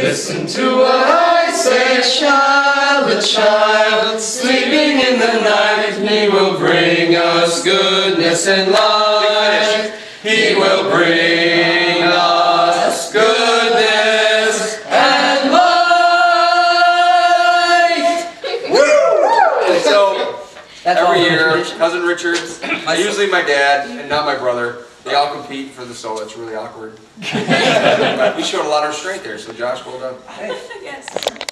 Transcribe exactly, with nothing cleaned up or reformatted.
Listen to what I say, child, a child, sleeping in the night. He will bring us goodness and light. He will bring us goodness and light. Woo! So, That's every all year, tradition. Cousin Richard, usually my dad, and not my brother, they all compete for the solo. It's really awkward. But we showed a lot of restraint there, so Josh, well done. Yes.